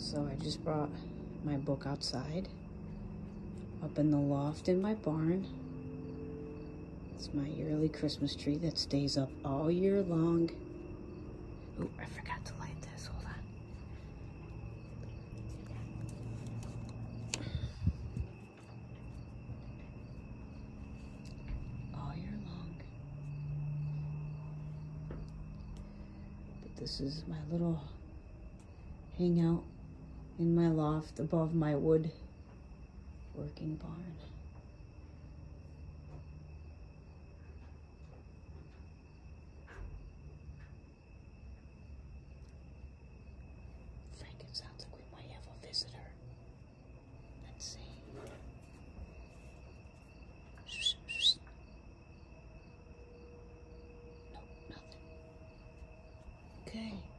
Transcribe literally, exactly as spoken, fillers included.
So I just brought my book outside, up in the loft in my barn. It's my yearly Christmas tree that stays up all year long. Oh, I forgot to light this. Hold on. All year long. But this is my little hangout in my loft above my wood working barn. Frank, it sounds like we might have a visitor. Let's see. Nope, nothing. Okay.